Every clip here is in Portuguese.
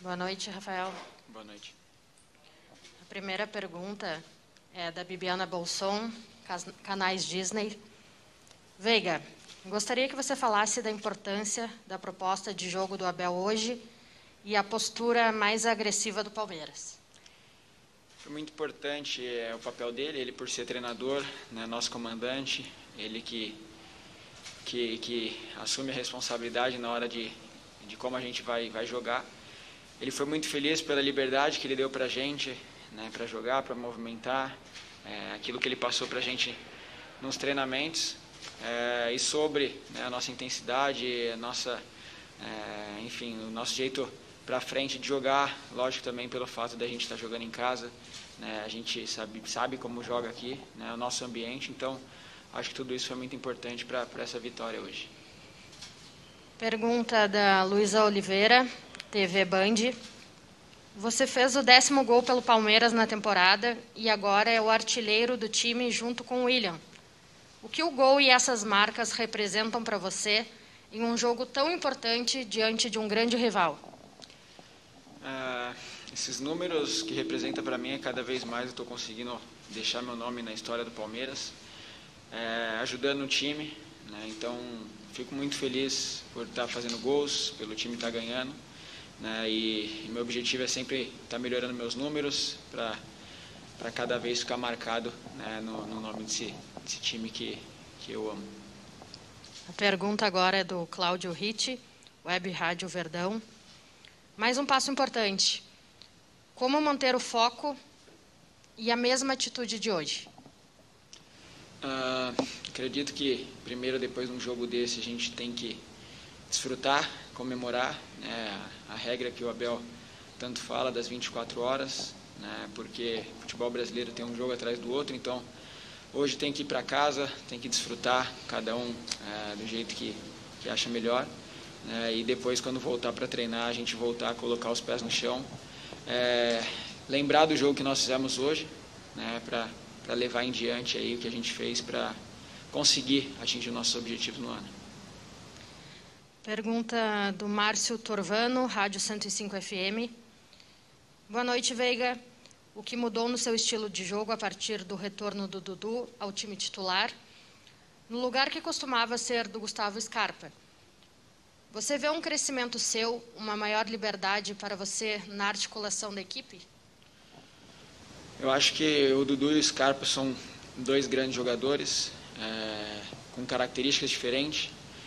Boa noite, Rafael. Boa noite. A primeira pergunta é da Bibiana Bolson, canais Disney. Veiga, gostaria que você falasse da importância da proposta de jogo do Abel hoje e a postura mais agressiva do Palmeiras. Foi muito importante o papel dele, ele por ser treinador, né, nosso comandante, ele que assume a responsabilidade na hora de como a gente vai jogar. Ele foi muito feliz pela liberdade que ele deu para a gente, né, para jogar, para movimentar, aquilo que ele passou para a gente nos treinamentos, e sobre, né, a nossa intensidade, enfim, o nosso jeito para frente de jogar, lógico também pelo fato da gente estar jogando em casa, né, a gente sabe como joga aqui, né, o nosso ambiente, então acho que tudo isso foi muito importante para essa vitória hoje. Pergunta da Luísa Oliveira, TV Band. Você fez o 10º gol pelo Palmeiras na temporada e agora é o artilheiro do time junto com o William. O que o gol e essas marcas representam para você em um jogo tão importante diante de um grande rival? Esses números que representam para mim, cada vez mais eu estou conseguindo deixar meu nome na história do Palmeiras, ajudando o time, né? Então fico muito feliz por estar fazendo gols, pelo time estar ganhando, né? E meu objetivo é sempre estar melhorando meus números para cada vez ficar marcado, né, no nome desse time que eu amo. A pergunta agora é do Cláudio Ritt, Web Rádio Verdão. Mais um passo importante. Como manter o foco e a mesma atitude de hoje? Acredito que primeiro, depois de um jogo desse, a gente tem que desfrutar, comemorar, né, a regra que o Abel tanto fala das 24 horas, né, porque o futebol brasileiro tem um jogo atrás do outro, então hoje tem que ir para casa, tem que desfrutar, cada um do jeito que acha melhor, né, e depois quando voltar para treinar, a gente voltar a colocar os pés no chão, lembrar do jogo que nós fizemos hoje, né, para levar em diante aí o que a gente fez para conseguir atingir nossos objetivos no ano. Pergunta do Márcio Torvano, Rádio 105 FM. Boa noite, Veiga. O que mudou no seu estilo de jogo a partir do retorno do Dudu ao time titular, no lugar que costumava ser do Gustavo Scarpa? Você vê um crescimento seu, uma maior liberdade para você na articulação da equipe? Eu acho que o Dudu e o Scarpa são dois grandes jogadores, com características diferentes.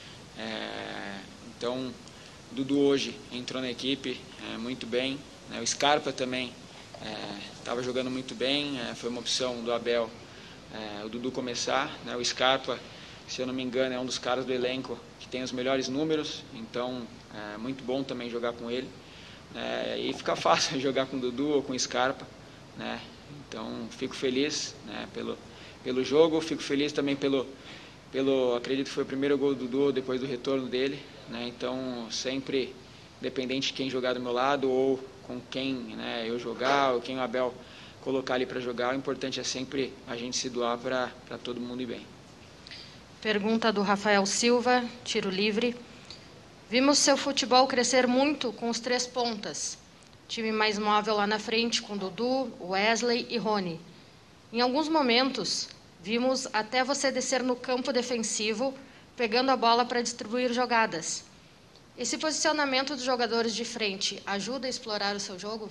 Então, o Dudu hoje entrou na equipe muito bem, né? O Scarpa também estava jogando muito bem, foi uma opção do Abel o Dudu começar, né? O Scarpa, se eu não me engano, é um dos caras do elenco que tem os melhores números, então é muito bom também jogar com ele, e fica fácil jogar com o Dudu ou com o Scarpa, né? Então fico feliz, né, pelo jogo, fico feliz também pelo acredito que foi o primeiro gol do Dudu depois do retorno dele, né? Então sempre, independente de quem jogar do meu lado ou com quem, né, eu jogar ou quem o Abel colocar ali para jogar, o importante é sempre a gente se doar para todo mundo ir bem. Pergunta do Rafael Silva, tiro livre. Vimos seu futebol crescer muito com os 3 pontas. Time mais móvel lá na frente com Dudu, Wesley e Rony. Em alguns momentos, vimos até você descer no campo defensivo, pegando a bola para distribuir jogadas. Esse posicionamento dos jogadores de frente ajuda a explorar o seu jogo?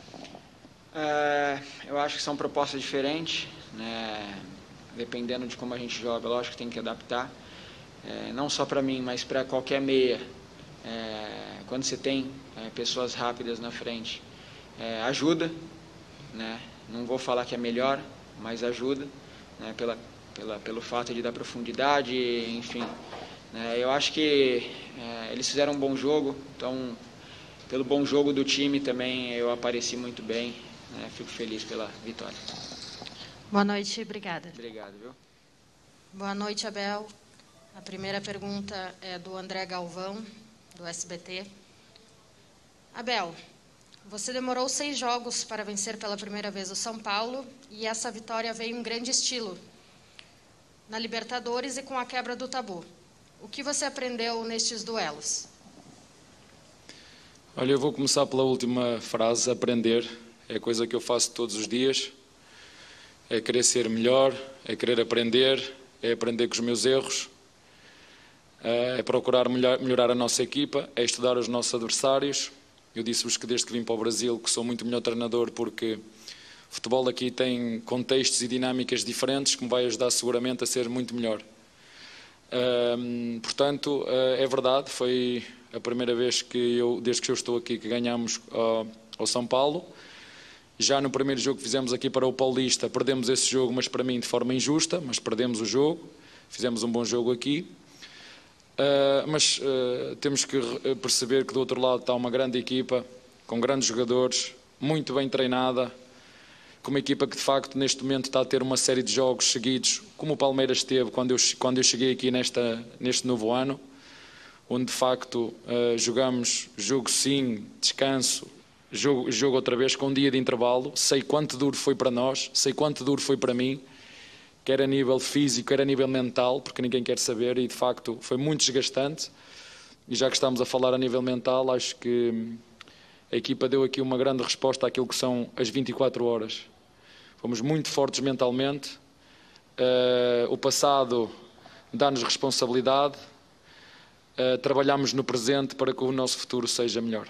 Eu acho que são propostas diferentes, né? Dependendo de como a gente joga, lógico que tem que adaptar. Não só para mim, mas para qualquer meia. Quando você tem pessoas rápidas na frente, ajuda, né? Não vou falar que é melhor, mas ajuda, né? Pelo fato de dar profundidade, enfim. Eu acho que eles fizeram um bom jogo, então pelo bom jogo do time também eu apareci muito bem, né? Fico feliz pela vitória. Boa noite, obrigada. Obrigado, viu? Boa noite, Abel. A primeira pergunta é do André Galvão, do SBT. Abel, você demorou 6 jogos para vencer pela primeira vez o São Paulo e essa vitória veio em grande estilo, na Libertadores e com a quebra do tabu. O que você aprendeu nestes duelos? Olha, eu vou começar pela última frase, aprender. É a coisa que eu faço todos os dias. É querer ser melhor, é querer aprender, é aprender com os meus erros, é procurar melhorar a nossa equipa, é estudar os nossos adversários. Eu disse-vos que desde que vim para o Brasil que sou muito melhor treinador porque o futebol aqui tem contextos e dinâmicas diferentes que me vai ajudar seguramente a ser muito melhor. Portanto, é verdade, foi a primeira vez que desde que eu estou aqui, que ganhamos ao São Paulo. Já no primeiro jogo que fizemos aqui para o Paulista, perdemos esse jogo, mas para mim de forma injusta, mas perdemos o jogo, fizemos um bom jogo aqui. Mas temos que perceber que do outro lado está uma grande equipa, com grandes jogadores, muito bem treinada, com uma equipa que de facto neste momento está a ter uma série de jogos seguidos, como o Palmeiras teve quando eu cheguei aqui neste novo ano, onde de facto jogamos jogo sim, descanso, jogo outra vez com um dia de intervalo. Sei quanto duro foi para nós, sei quanto duro foi para mim, quer a nível físico, quer a nível mental, porque ninguém quer saber, e de facto foi muito desgastante. E já que estamos a falar a nível mental, acho que a equipa deu aqui uma grande resposta àquilo que são as 24 horas. Fomos muito fortes mentalmente, o passado dá-nos responsabilidade, trabalhamos no presente para que o nosso futuro seja melhor.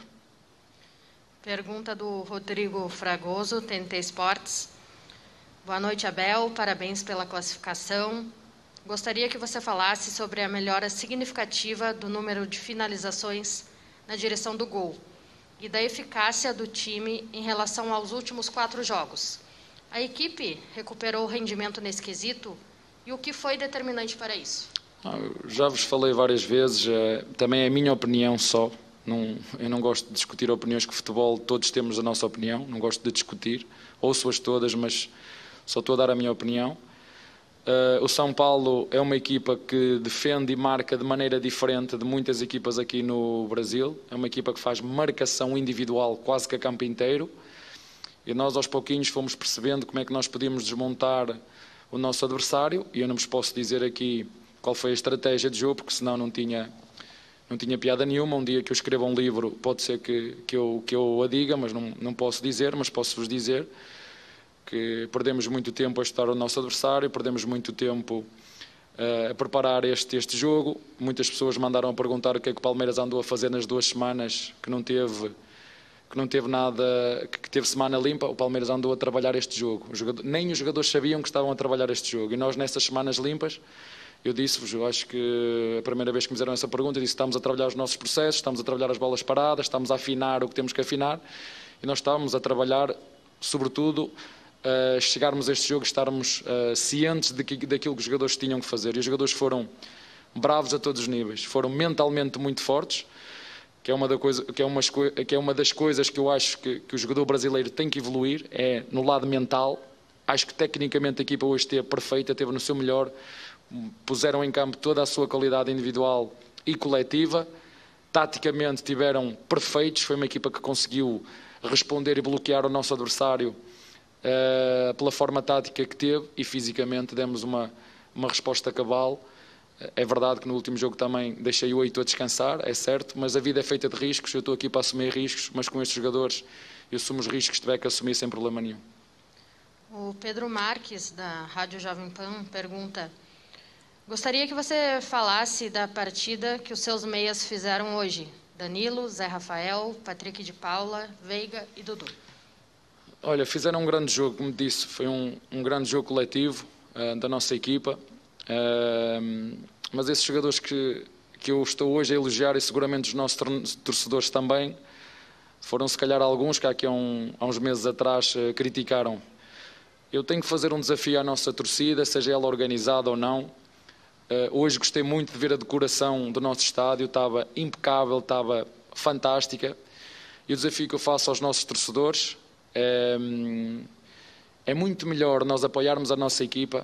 Pergunta do Rodrigo Fragoso, TNT Esportes. Boa noite, Abel. Parabéns pela classificação. Gostaria que você falasse sobre a melhora significativa do número de finalizações na direção do gol e da eficácia do time em relação aos últimos 4 jogos. A equipe recuperou o rendimento nesse quesito e o que foi determinante para isso? Já vos falei várias vezes, também é a minha opinião só. Eu não gosto de discutir opiniões que futebol, todos temos a nossa opinião, não gosto de discutir, ouço-as todas, mas só estou a dar a minha opinião. O São Paulo é uma equipa que defende e marca de maneira diferente de muitas equipas aqui no Brasil. É uma equipa que faz marcação individual quase que a campo inteiro. E nós aos pouquinhos fomos percebendo como é que nós podíamos desmontar o nosso adversário. E eu não vos posso dizer aqui qual foi a estratégia de jogo, porque senão não tinha piada nenhuma. Um dia que eu escreva um livro pode ser que eu a diga, mas não posso dizer, mas posso-vos dizer que perdemos muito tempo a estudar o nosso adversário, perdemos muito tempo a preparar este jogo. Muitas pessoas mandaram a perguntar o que é que o Palmeiras andou a fazer nas 2 semanas que não teve nada, que teve semana limpa. O Palmeiras andou a trabalhar este jogo. Nem os jogadores sabiam que estavam a trabalhar este jogo. E nós nessas semanas limpas, eu disse-vos, eu acho que a primeira vez que me fizeram essa pergunta, eu disse: estamos a trabalhar os nossos processos, estamos a trabalhar as bolas paradas, estamos a afinar o que temos que afinar, e nós estávamos a trabalhar, sobretudo, chegarmos a este jogo, estarmos cientes daquilo que os jogadores tinham que fazer. E os jogadores foram bravos a todos os níveis, foram mentalmente muito fortes, que é uma das coisas que eu acho que o jogador brasileiro tem que evoluir, é no lado mental. Acho que tecnicamente a equipa hoje esteve perfeita, esteve no seu melhor, puseram em campo toda a sua qualidade individual e coletiva, taticamente tiveram perfeitos, foi uma equipa que conseguiu responder e bloquear o nosso adversário pela forma tática que teve, e fisicamente demos uma resposta cabal. É verdade que no último jogo também deixei o Eito a descansar, é certo, mas a vida é feita de riscos, eu estou aqui para assumir riscos, mas com estes jogadores eu assumo os riscos que tiver que assumir sem problema nenhum. O Pedro Marques, da Rádio Jovem Pan, pergunta: gostaria que você falasse da partida que os seus meias fizeram hoje. Danilo, Zé Rafael, Patrick de Paula, Veiga e Dudu. Olha, fizeram um grande jogo, como disse, foi um grande jogo coletivo da nossa equipa. Mas esses jogadores que eu estou hoje a elogiar, e seguramente os nossos torcedores também, foram se calhar alguns que aqui há uns meses atrás criticaram. Eu tenho que fazer um desafio à nossa torcida, seja ela organizada ou não. Hoje gostei muito de ver a decoração do nosso estádio, estava impecável, estava fantástica. E o desafio que eu faço aos nossos torcedores é muito melhor nós apoiarmos a nossa equipa,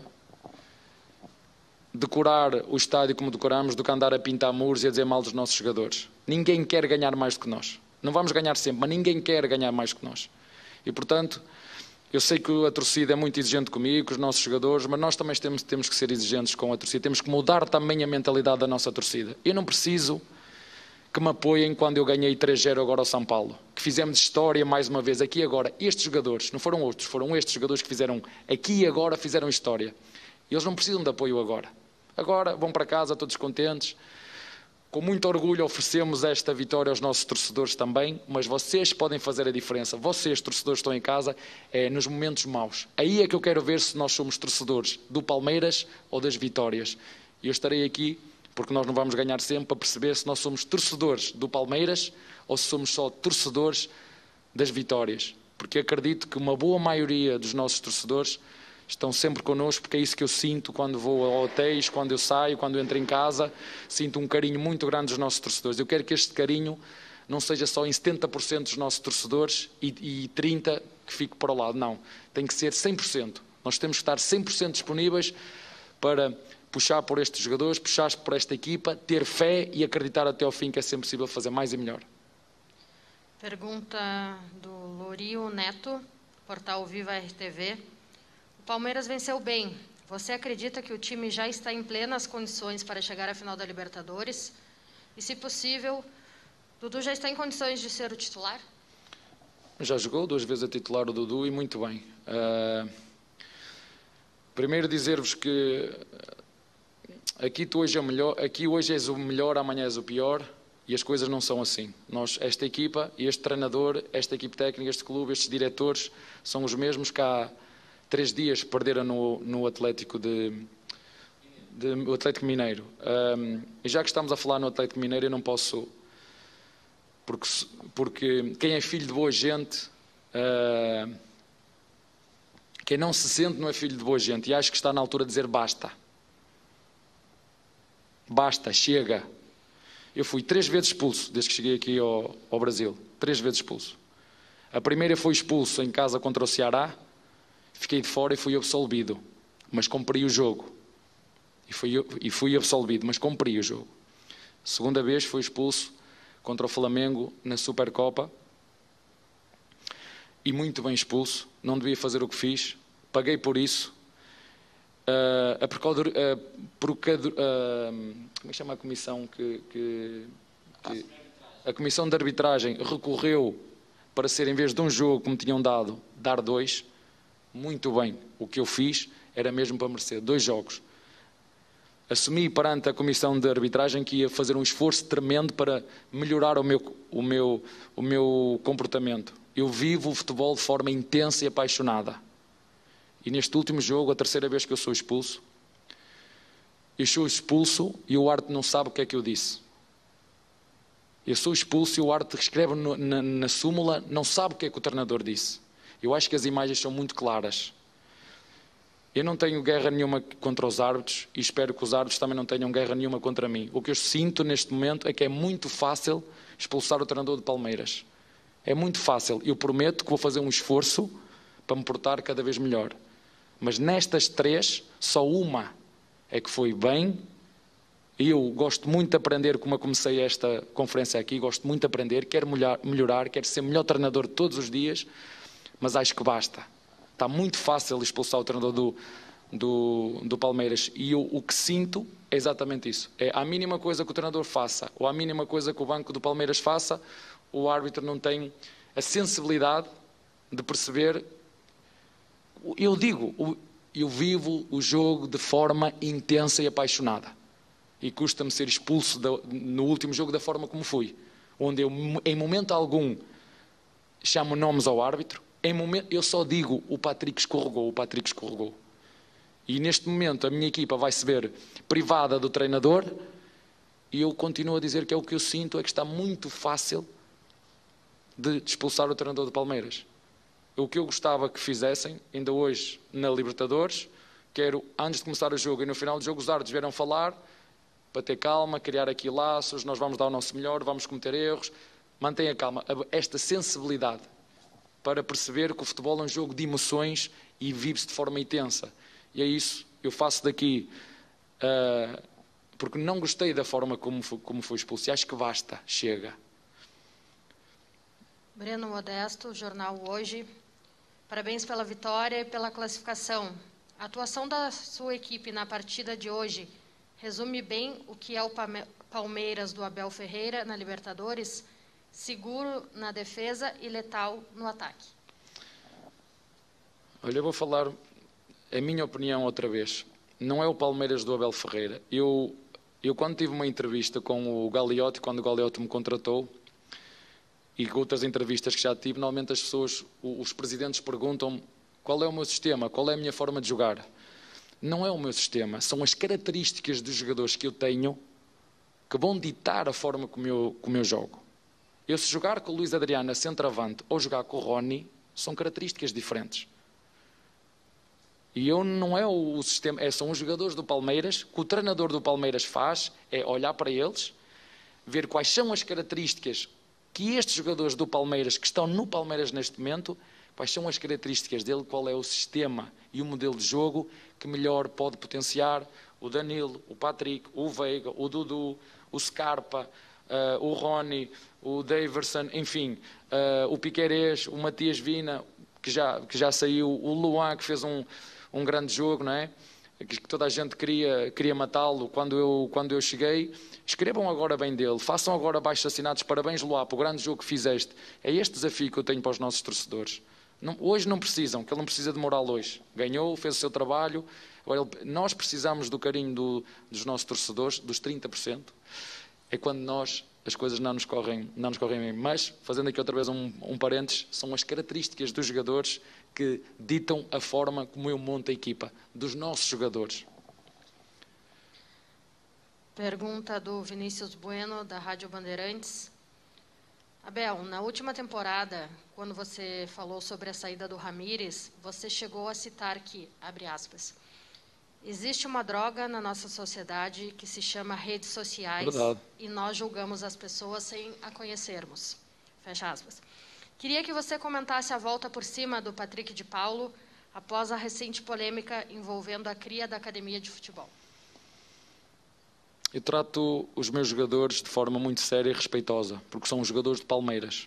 decorar o estádio como decoramos, do que andar a pintar muros e a dizer mal dos nossos jogadores. Ninguém quer ganhar mais do que nós. Não vamos ganhar sempre, mas ninguém quer ganhar mais do que nós. E, portanto, eu sei que a torcida é muito exigente comigo, com os nossos jogadores, mas nós também temos que ser exigentes com a torcida. Temos que mudar também a mentalidade da nossa torcida. Eu não preciso que me apoiem quando eu ganhei 3-0 agora ao São Paulo, que fizemos história mais uma vez aqui e agora. Estes jogadores, não foram outros, foram estes jogadores que fizeram aqui e agora, fizeram história. Eles não precisam de apoio agora. Agora vão para casa todos contentes. Com muito orgulho oferecemos esta vitória aos nossos torcedores também, mas vocês podem fazer a diferença. Vocês, torcedores, estão em casa, nos momentos maus. Aí é que eu quero ver se nós somos torcedores do Palmeiras ou das vitórias. E eu estarei aqui, porque nós não vamos ganhar sempre, para perceber se nós somos torcedores do Palmeiras ou se somos só torcedores das vitórias. Porque acredito que uma boa maioria dos nossos torcedores estão sempre connosco, porque é isso que eu sinto quando vou a hotéis, quando eu saio, quando eu entro em casa. Sinto um carinho muito grande dos nossos torcedores. Eu quero que este carinho não seja só em 70% dos nossos torcedores e 30% que fique para o lado. Não, tem que ser 100%. Nós temos que estar 100% disponíveis para puxar por estes jogadores, puxar por esta equipa, ter fé e acreditar até ao fim que é sempre possível fazer mais e melhor. Pergunta do Lorio Neto, portal Viva RTV. O Palmeiras venceu bem. Você acredita que o time já está em plenas condições para chegar à final da Libertadores? E, se possível, Dudu já está em condições de ser o titular? Já jogou 2 vezes a titular o Dudu e muito bem. Primeiro dizer-vos que aqui hoje és o melhor, amanhã és o pior, e as coisas não são assim. Esta equipa, este treinador, esta equipe técnica, este clube, estes diretores, são os mesmos que há 3 dias perderam no Atlético o Atlético Mineiro. E já que estamos a falar no Atlético Mineiro, eu não posso, porque quem é filho de boa gente, quem não se sente não é filho de boa gente, e acho que está na altura de dizer basta. Basta, chega. Eu fui 3 vezes expulso desde que cheguei aqui ao Brasil. 3 vezes expulso. A primeira foi expulso em casa contra o Ceará. Fiquei de fora e fui absolvido, mas cumpri o jogo. E fui absolvido, mas cumpri o jogo. A segunda vez fui expulso contra o Flamengo na Supercopa. E muito bem expulso. Não devia fazer o que fiz. Paguei por isso. Como é que chama a comissão a comissão de arbitragem recorreu para ser, em vez de um jogo que me tinham dado, dar 2. Muito bem, o que eu fiz era mesmo para merecer 2 jogos. Assumi perante a comissão de arbitragem que ia fazer um esforço tremendo para melhorar o meu comportamento. Eu vivo o futebol de forma intensa e apaixonada. E neste último jogo, a 3ª vez que eu sou expulso e o árbitro não sabe o que é que eu disse. Eu sou expulso e o árbitro escreve na súmula, não sabe o que é que o treinador disse. Eu acho que as imagens são muito claras. Eu não tenho guerra nenhuma contra os árbitros e espero que os árbitros também não tenham guerra nenhuma contra mim. O que eu sinto neste momento é que é muito fácil expulsar o treinador de Palmeiras. É muito fácil. Eu prometo que vou fazer um esforço para me portar cada vez melhor. Mas nestas 3, só uma é que foi bem. Eu gosto muito de aprender, como eu comecei esta conferência aqui, gosto muito de aprender, quero melhorar, quero ser melhor treinador todos os dias, mas acho que basta. Está muito fácil expulsar o treinador do Palmeiras e eu o que sinto é exatamente isso. É a mínima coisa que o treinador faça ou a mínima coisa que o banco do Palmeiras faça, o árbitro não tem a sensibilidade de perceber. Eu vivo o jogo de forma intensa e apaixonada. E custa-me ser expulso no último jogo da forma como fui. Onde eu, em momento algum, chamo nomes ao árbitro. Eu só digo, o Patrick escorregou. E neste momento a minha equipa vai se ver privada do treinador. E eu continuo a dizer que é o que eu sinto, é que está muito fácil de expulsar o treinador do Palmeiras. O que eu gostava que fizessem, ainda hoje na Libertadores, quero, antes de começar o jogo e no final do jogo, os árbitros vieram falar, para ter calma, criar aqui laços, nós vamos dar o nosso melhor, vamos cometer erros, mantenha calma, esta sensibilidade para perceber que o futebol é um jogo de emoções e vive-se de forma intensa. E é isso, eu faço daqui, porque não gostei da forma como foi expulso, e acho que basta, chega. Breno Modesto, Jornal Hoje. Parabéns pela vitória e pela classificação. A atuação da sua equipe na partida de hoje resume bem o que é o Palmeiras do Abel Ferreira na Libertadores, seguro na defesa e letal no ataque? Olha, eu vou falar a minha opinião outra vez. Não é o Palmeiras do Abel Ferreira. Eu quando tive uma entrevista com o Gagliotti, quando o Gagliotti me contratou, e com outras entrevistas que já tive, normalmente as pessoas, os presidentes perguntam-me qual é o meu sistema, qual é a minha forma de jogar. Não é o meu sistema, são as características dos jogadores que eu tenho que vão ditar a forma como eu jogo. Eu, se jogar com o Luís Adriano a centroavante ou jogar com o Rony, são características diferentes. E eu não é o sistema, são os jogadores do Palmeiras, que o treinador do Palmeiras faz, é olhar para eles, ver quais são as características que estes jogadores do Palmeiras, que estão no Palmeiras neste momento, quais são as características dele, qual é o sistema e o modelo de jogo que melhor pode potenciar o Danilo, o Patrick, o Veiga, o Dudu, o Scarpa, o Rony, o Daverson, enfim, o Piquerez, o Matias Vina, que já saiu, o Luan, que fez um grande jogo, não é? Que toda a gente queria matá-lo quando eu cheguei. Escrevam agora bem dele, façam agora abaixo assinados, parabéns Luan, pelo grande jogo que fizeste. É este desafio que eu tenho para os nossos torcedores. Hoje não precisam, que ele não precisa de moral hoje. Ganhou, fez o seu trabalho. Agora, nós precisamos do carinho dos nossos torcedores, dos 30%. É quando as coisas não nos correm bem. Mas, fazendo aqui outra vez um parênteses, são as características dos jogadores que ditam a forma como eu monto a equipa, dos nossos jogadores. Pergunta do Vinícius Bueno, da Rádio Bandeirantes. Abel, na última temporada, quando você falou sobre a saída do Ramírez, você chegou a citar que, abre aspas, existe uma droga na nossa sociedade que se chama redes sociais. Verdade. E nós julgamos as pessoas sem a conhecermos. Fecha aspas. Queria que você comentasse a volta por cima do Patrick de Paulo após a recente polêmica envolvendo a cria da academia de futebol. Eu trato os meus jogadores de forma muito séria e respeitosa, porque são os jogadores de Palmeiras.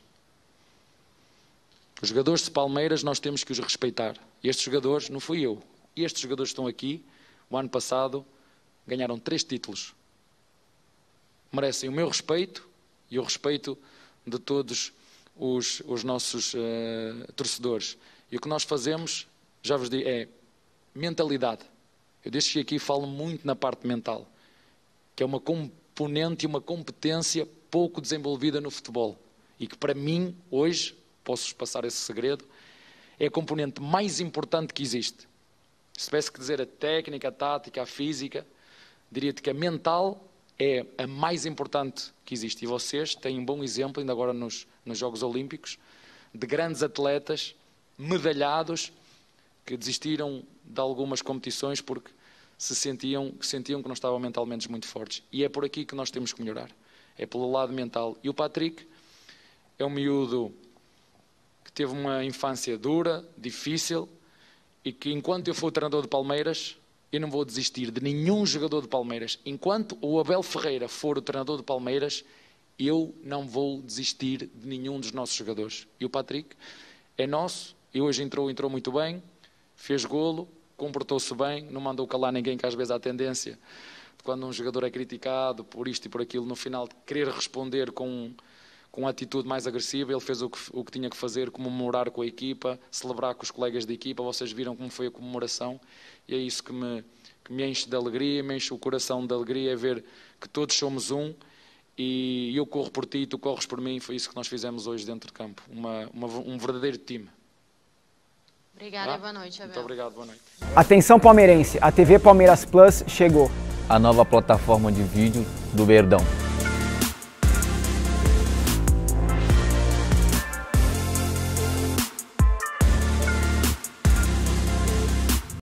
Os jogadores de Palmeiras nós temos que os respeitar. Estes jogadores, não fui eu, estes jogadores estão aqui, o ano passado, ganharam 3 títulos. Merecem o meu respeito e o respeito de todos os nossos torcedores. E o que nós fazemos, já vos digo, é mentalidade. Eu desde que aqui falo muito na parte mental, que é uma componente e uma competência pouco desenvolvida no futebol. E que para mim, hoje, posso-vos passar esse segredo, é a componente mais importante que existe. Se tivesse que dizer a técnica, a tática, a física, diria-te que a mental é a mais importante que existe. E vocês têm um bom exemplo, ainda agora nos Jogos Olímpicos, de grandes atletas medalhados que desistiram de algumas competições porque sentiam que não estavam mentalmente muito fortes. E é por aqui que nós temos que melhorar. É pelo lado mental. E o Patrick é um miúdo que teve uma infância dura, difícil, e que enquanto eu for o treinador de Palmeiras, eu não vou desistir de nenhum jogador de Palmeiras. Enquanto o Abel Ferreira for o treinador de Palmeiras, eu não vou desistir de nenhum dos nossos jogadores. E o Patrick é nosso, e hoje entrou muito bem, fez golo, comportou-se bem, não mandou calar ninguém, que às vezes há tendência de quando um jogador é criticado por isto e por aquilo, no final de querer responder com uma atitude mais agressiva. Ele fez o que tinha que fazer, comemorar com a equipa, celebrar com os colegas da equipa. Vocês viram como foi a comemoração e é isso que me enche de alegria, me enche o coração de alegria, é ver que todos somos um e eu corro por ti, tu corres por mim. Foi isso que nós fizemos hoje dentro de campo, um verdadeiro time. Obrigada e boa noite, Abel. Muito obrigado, boa noite. Atenção palmeirense, a TV Palmeiras Plus chegou. A nova plataforma de vídeo do Verdão.